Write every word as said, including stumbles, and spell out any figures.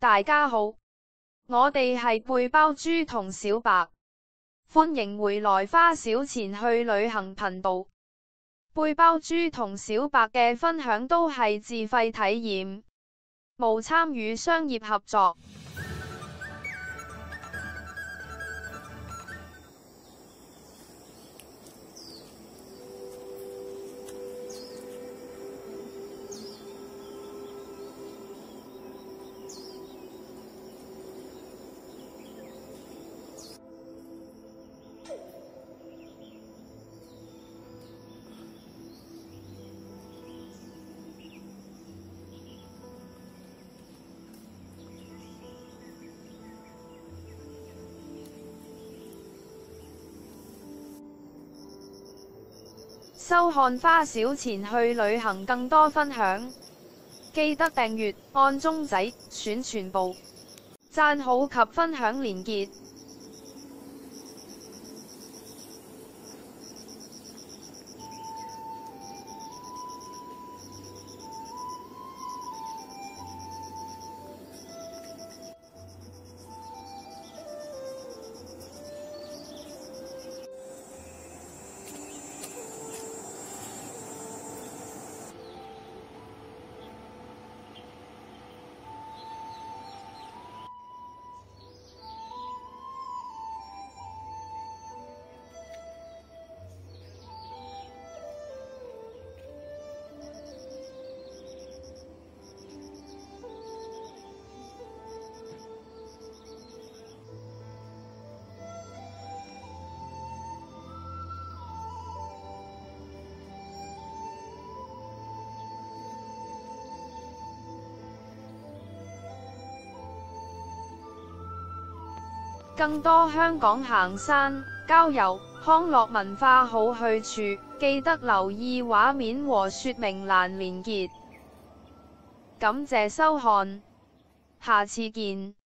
大家好，我哋係背包豬同小白，歡迎回來花小錢去旅行頻道。背包豬同小白嘅分享都係自費體驗，無參與商業合作。收看花小錢去旅行更多分享，記得訂閱，按鐘仔，選全部，讚好及分享連結。更多香港行山、郊遊、康樂文化好去處，記得留意畫面和說明欄連結。感謝收看，下次見。